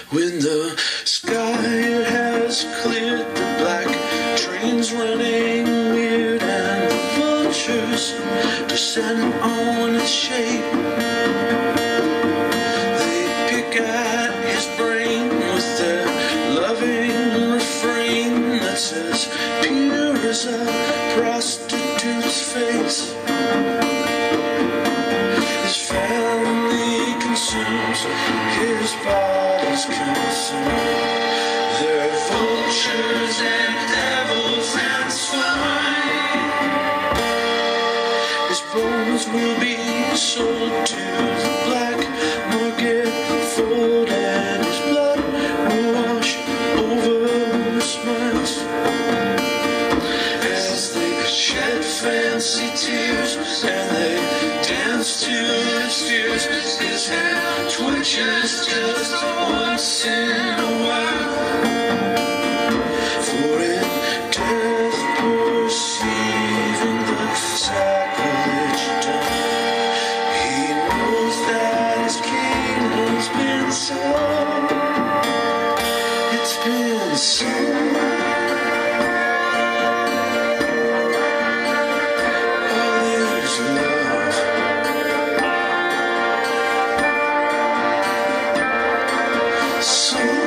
When the sky has cleared, the black trains running weird, and the vultures descend on its shape. They pick at his brain with their loving refrain that says, pure as a prostitute's face. His family consumes, his body's consumed. They're vultures and devils and swine. His bones will be sold to the black market, fold, and his blood will wash over the smiles as they shed fancy tears and they dance to his fears. His hand twitches just once in a while, for in death perceiving the sacrilege done, he knows that his kingdom's been sold. It's been sold. All is love. So